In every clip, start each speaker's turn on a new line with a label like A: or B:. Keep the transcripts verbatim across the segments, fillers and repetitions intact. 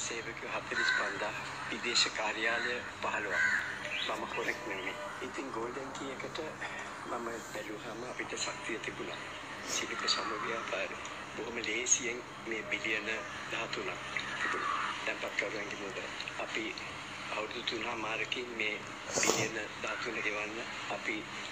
A: සේවකයෝ හතළිස් පන්දාහ විදේශ කාර්යාලය පහළොවක්. මම කොරෙක්ට් නෙමෙයි. ඉතින් ගෝල්ඩන් කී එකට මම බැලුවාම අපිට ශක්තිය තිබුණා. සිලික සමව්‍යාපාරේ බොහොම ලේසියෙන් මේ බිලියන දහතුනක් තිබුණා. තැන්පත්කරුවන්ගේ මුදල. අපි අවුරුදු තුනමාරකින් මේ බිලියන දහතුන ගෙවන්න අපි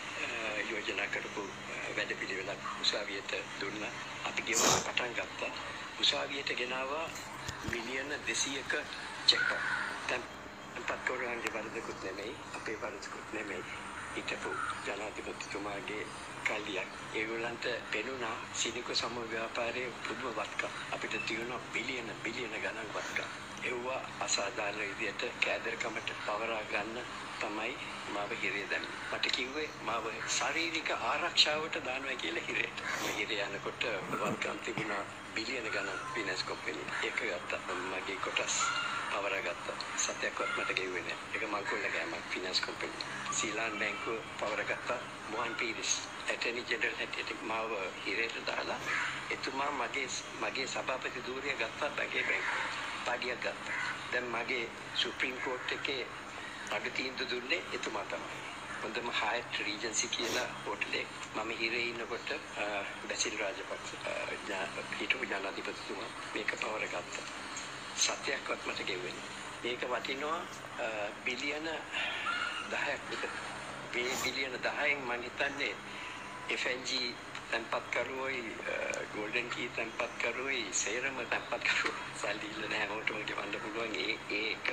A: යෝජනා කරපු වැඩපිළිවෙලක් උසාවියට දුන්නා. අපි ගෙවන්න පටන් ගත්තා. උසාවියට ගෙනාවා මිලියන දෙසීයක චෙක් එකක්. තැන්පත්කරුවන්ගේ වරදකුත් නෙමෙයි, අපේ වරදකුත් නෙමෙයි. හිටපු ජනාධිපතිතුමාගේ කල්ලියක්. ඒගොල්ලන්ට පෙනුණා සිනික සමව්‍යාපාරයේ පුදුම වත්කම්. අපිට තියෙන බිලියන බිලියන ගණන් වත්කම්. ඒවා අසාධාරණ විදියට කෑදරකමට පවරා ගන්න තමයි මාව හිරේ දැම්මේ. මට කිව්වේ මාව ශාරීරික ආරක්ෂාවට දානවා කියලා හිරේට. මම හිරේ යනකොට වත්කම් තිබුණා බිලියන ගණන් ෆිනන්ස් කම්පැනි. ඒක ගත්තා. මගේ කොටස් පවරා ගත්තා. සත්‍යක්වත් මට ගෙව්වේ නෑ. ඒක මංකොල්ල ගෑමක් ෆිනන්ස් කම්පැනි. සීලාන් බැංකුව පවරා ගත්තා. මොහන් පීරිස් ඇටර්නි ජෙනරල් හැටියට මාව හිරේට දාලා එතුමා මගේ මගේ සභාපති ධූරය ගත්තා බැගේ බැංකුව. පාඩියක් ගත්තා. දැන් මගේ සුප්‍රීම කෝට් එකේ අග තීන්දුව දුන්නේ එතුමා තමයි. හොඳම හයට් රීජන්සි කියලා හෝටලේ මම හිරේ ඉන්නකොට බැසිල් රාජපක්ෂ හිටපු ජනාධිපතිතුමා මේක පවර ගත්තා. සත්‍යයක්වත් මට ගෙව්වේ නෑ. මේක වටිනවා බිලියන දහයක් විතර. මේ බිලියන දහයෙන් මම හිතන්නේ එෆ් එන් ජී තැන්පත්කරුවෝයි ගෝල්ඩන් කී තැන්පත්කරුවෝයි සේරම තැන්පත්කරුවෝ සල්ලි ඉල්ල නැහැ හැමෝටම ගෙවන්න පුළුවන් ඒ ඒක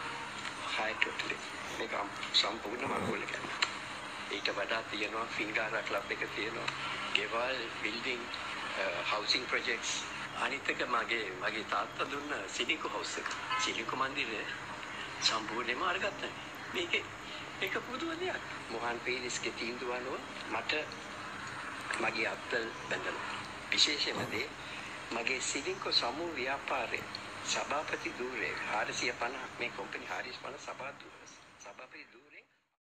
A: හයට් හෝටලේ. මේක සම්පූර්ණ මංගෝල කරනවා. ඊට වඩා තියෙනවා ෆින්ගාරා ක්ලබ් එක තියෙනවා. ගෙවල් බිල්ඩින් හවුසින් ප්‍රොජෙක්ට්ස් අනිත් එක මගේ මගේ තාත්තා දුන්න සිලිකෝ හවුස් එක. සිලිකෝ මන්දිරය සම්පූර්ණයෙන්ම අරගත්තා. මේකේ ඒක පුදුම දෙයක්. මොහන් පීරිස්ගේ තීන්දුව අනුව මට මගේ අත්තල් බැඳලා. විශේෂම දේ මගේ සිලිකෝ සමූහ ව්‍යාපාරේ සභාපති ධූරය හාරසිය පනහක් මේ කම්පැනි හාරසිය පනහ සභාපති ධූරය